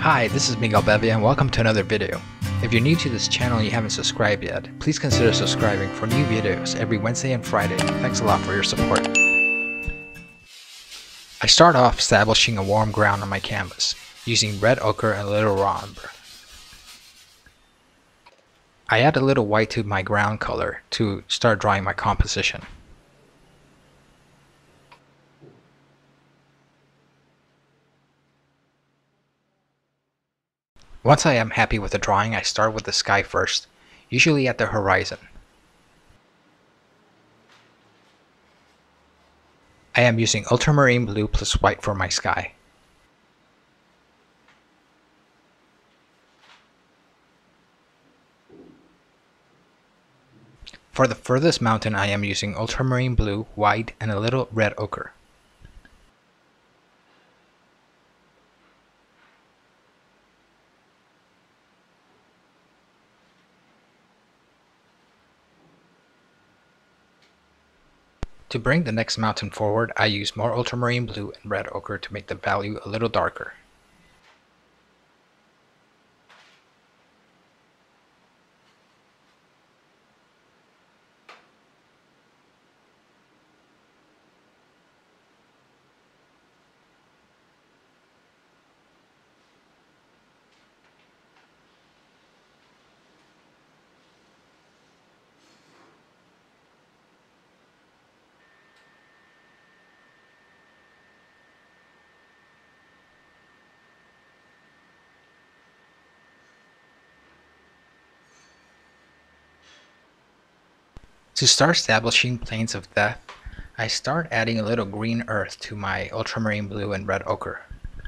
Hi, this is Miguel Bevia and welcome to another video. If you're new to this channel and you haven't subscribed yet, please consider subscribing for new videos every Wednesday and Friday. Thanks a lot for your support. I start off establishing a warm ground on my canvas, using red ochre and a little raw umber. I add a little white to my ground color to start drawing my composition. Once I am happy with the drawing, I start with the sky first, usually at the horizon. I am using ultramarine blue plus white for my sky. For the furthest mountain, I am using ultramarine blue, white, and a little red ochre. To bring the next mountain forward, I use more ultramarine blue and red ochre to make the value a little darker. To start establishing planes of death, I start adding a little green earth to my ultramarine blue and red ochre.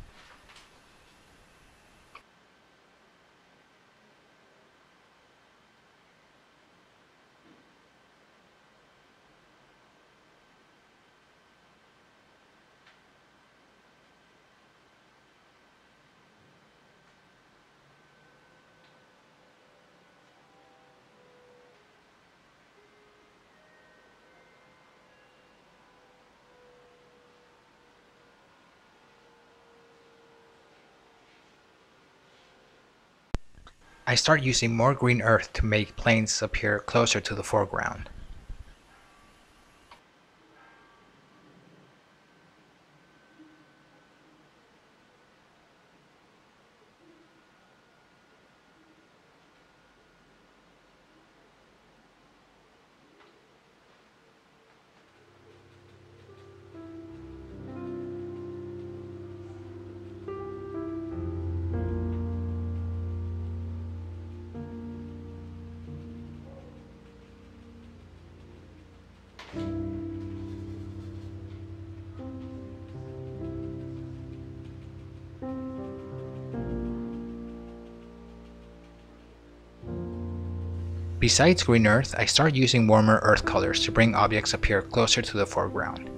I start using more green earth to make planes appear closer to the foreground. Besides green earth, I start using warmer earth colors to bring objects appear closer to the foreground.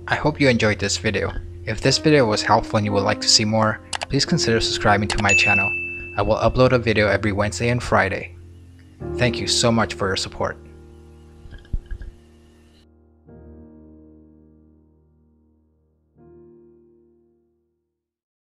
I hope you enjoyed this video. If this video was helpful and you would like to see more, please consider subscribing to my channel. I will upload a video every Wednesday and Friday. Thank you so much for your support.